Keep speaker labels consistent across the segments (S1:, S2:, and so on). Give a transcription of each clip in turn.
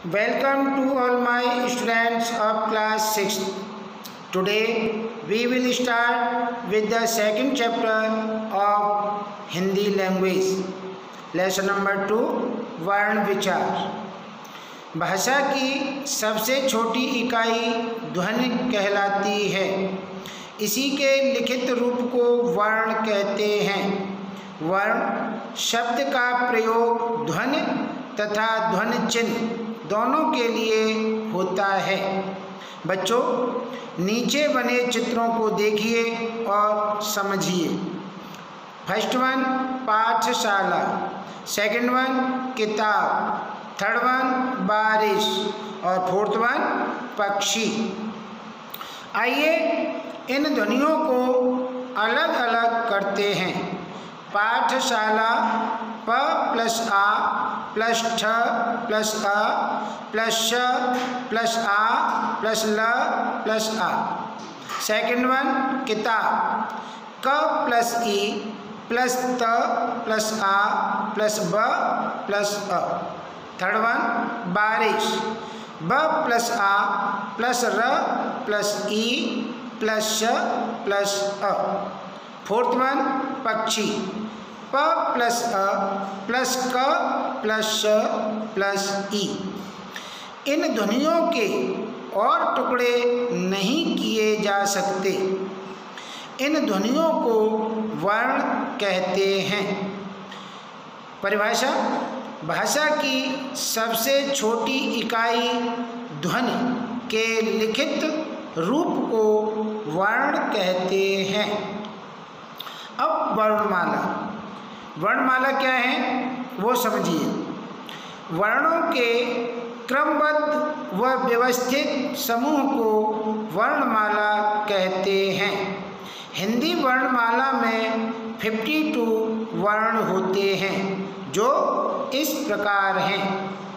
S1: Welcome to all my students of class 6. Today we will start with the second chapter of Hindi language. Lesson number 2 वर्ण विचार। भाषा की सबसे छोटी इकाई ध्वनि कहलाती है। इसी के लिखित रूप को वर्ण कहते हैं। वर्ण शब्द का प्रयोग ध्वनि तथा ध्वनि चिन्ह दोनों के लिए होता है। बच्चों, नीचे बने चित्रों को देखिए और समझिए। फर्स्ट वन पाठशाला, सेकंड वन किताब, थर्ड वन बारिश और फोर्थ वन पक्षी। आइए इन ध्वनियों को अलग अलग करते हैं। पाठशाला प प्लस आ प्लस ठ प्लस अ प्लस श प्लस आ प्लस ल प्लस आ। सेकंड वन किताब क प्लस ई प्लस त प्लस आ प्लस ब प्लस अ। थर्ड वन बारिश ब प्लस आ प्लस र प्लस ई प्लस श प्लस अ। फोर्थ वन पक्षी प प्लस अ प्लस क प्लस श प्लस ई। इन ध्वनियों के और टुकड़े नहीं किए जा सकते। इन ध्वनियों को वर्ण कहते हैं। परिभाषा: भाषा की सबसे छोटी इकाई ध्वनि के लिखित रूप को वर्ण कहते हैं। अब वर्णमाला। वर्णमाला क्या है वो समझिए। वर्णों के क्रमबद्ध व व्यवस्थित समूह को वर्णमाला कहते हैं। हिंदी वर्णमाला में 52 वर्ण होते हैं जो इस प्रकार हैं।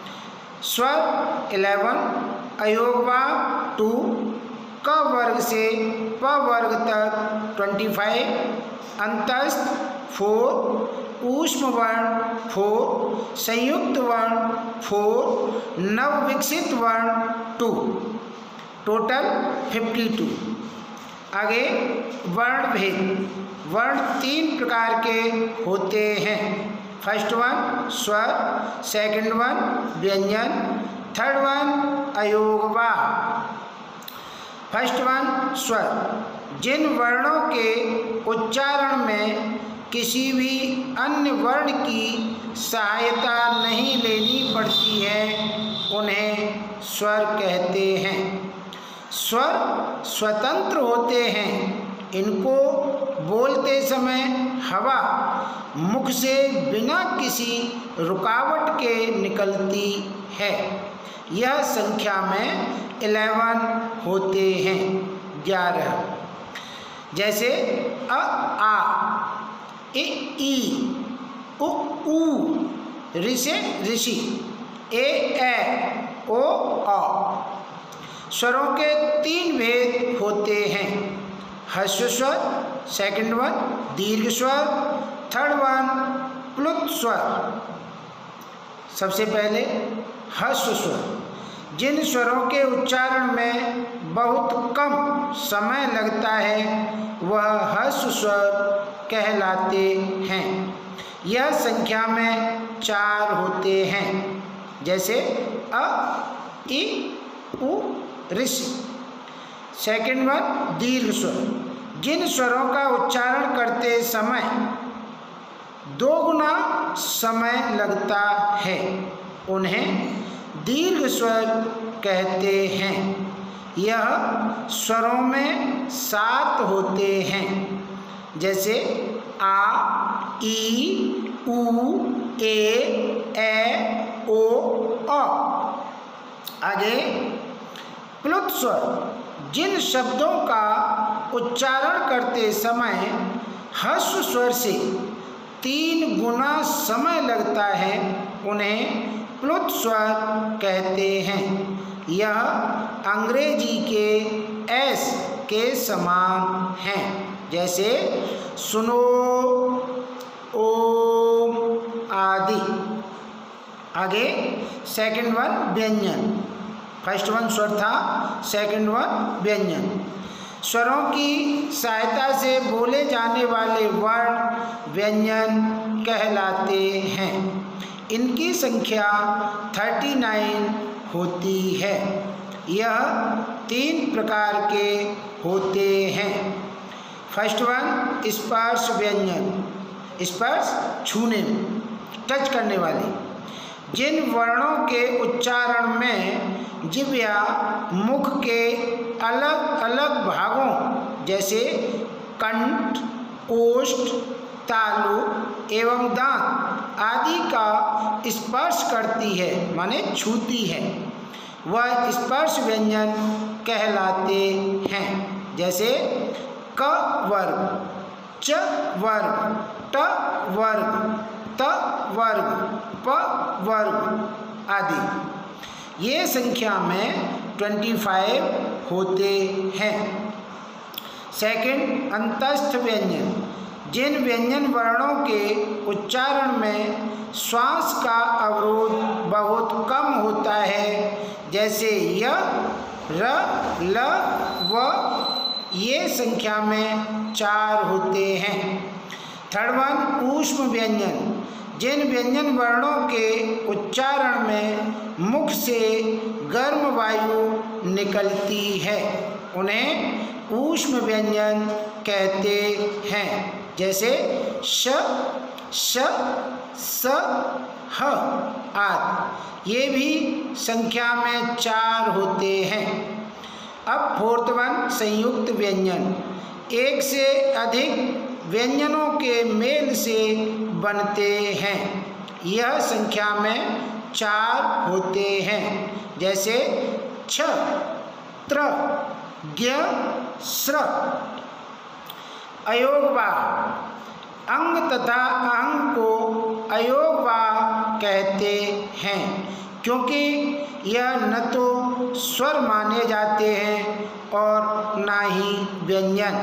S1: स्वर 11, अयोगवाग 2, क वर्ग से प वर्ग तक 25, अंतस्थ 4, ऊष्म वर्ण 4, संयुक्त वर्ण 4, नवविकसित वर्ण 2, टोटल 52। आगे वर्ण भेद। वर्ण 3 प्रकार के होते हैं। फर्स्ट वन स्वर, सेकंड वन व्यंजन, थर्ड वन अयोगवाग। फर्स्ट वन स्वर। जिन वर्णों के उच्चारण में किसी भी अन्य वर्ण की सहायता नहीं लेनी पड़ती है उन्हें स्वर कहते हैं। स्वर स्वतंत्र होते हैं। इनको बोलते समय हवा मुख से बिना किसी रुकावट के निकलती है। यह संख्या में 11 होते हैं। 11 जैसे अ आ, ए ई, उ ऊ, ऋषि ऋषि, ए ए, ओ औ। स्वरों के 3 भेद होते हैं। ह्रस्व स्वर, सेकंड वन दीर्घ स्वर, थर्ड वन प्लुत स्वर। सबसे पहले ह्रस्व स्वर। जिन स्वरों के उच्चारण में बहुत कम समय लगता है वह ह्रस्व स्वर कहलाते हैं। यह संख्या में 4 होते हैं। जैसे अ, इ, उ, ऋषि। सेकंड वन दीर्घ स्वर। जिन स्वरों का उच्चारण करते समय 2 गुना समय लगता है उन्हें दीर्घ स्वर कहते हैं। यह स्वरों में 7 होते हैं। जैसे आ, ई, उ, ए, ओ, औ। आगे प्लुत स्वर। जिन शब्दों का उच्चारण करते समय ह्रस्व स्वर से 3 गुना समय लगता है उन्हें प्लुत स्वर कहते हैं। यह अंग्रेजी के एस के समान हैं। जैसे सुनो, ओम आदि। आगे सेकंड वन व्यंजन। फर्स्ट वन स्वर था, सेकंड वन व्यंजन। स्वरों की सहायता से बोले जाने वाले वर्ण व्यंजन कहलाते हैं। इनकी संख्या 39 होती है। यह 3 प्रकार के होते हैं। फर्स्ट वन स्पर्श व्यंजन, स्पर्श छूने, टच करने वाले। जिन वर्णों के उच्चारण में जिह्वा मुख के अलग अलग भागों जैसे कंठ, ओष्ठ, तालु एवं दांत आदि का स्पर्श करती है, माने छूती है, वह स्पर्श व्यंजन कहलाते हैं। जैसे क वर्ग, च वर्ग, ट वर्ग, त वर्ग, प वर्ग आदि। ये संख्या में 25 होते हैं। सेकंड अंतस्थ व्यंजन। जिन व्यंजन वर्णों के उच्चारण में श्वास का अवरोध बहुत कम होता है, जैसे य, र, ल, व, ये संख्या में 4 होते हैं। थर्ड वन ऊष्म व्यंजन। जिन व्यंजन वर्णों के उच्चारण में मुख से गर्म वायु निकलती है, उन्हें ऊष्म व्यंजन कहते हैं। जैसे श, श, स, ह आदि। ये भी संख्या में 4 होते हैं। अब फोर्थ वन संयुक्त व्यंजन। एक से अधिक व्यंजनों के मेल से बनते हैं। यह संख्या में 4 होते हैं। जैसे छ, त्र, ज्ञ, स्र। अयोगवा। अंग तथा अहंग को अयोगवा कहते हैं, क्योंकि यह न तो स्वर माने जाते हैं और ना ही व्यंजन।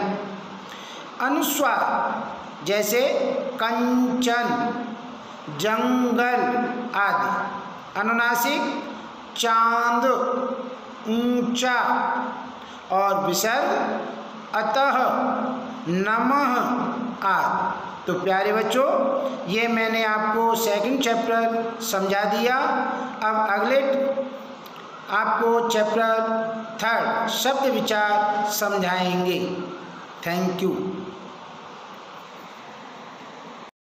S1: अनुस्वार जैसे कंचन, जंगल आदि। अनुनासिक चांद, ऊंचा। और विसर्ग अतः, नमः आदि। तो प्यारे बच्चों, ये मैंने आपको सेकंड चैप्टर समझा दिया। अब अगले आपको चैप्टर 3 शब्द विचार समझाएंगे। Thank you.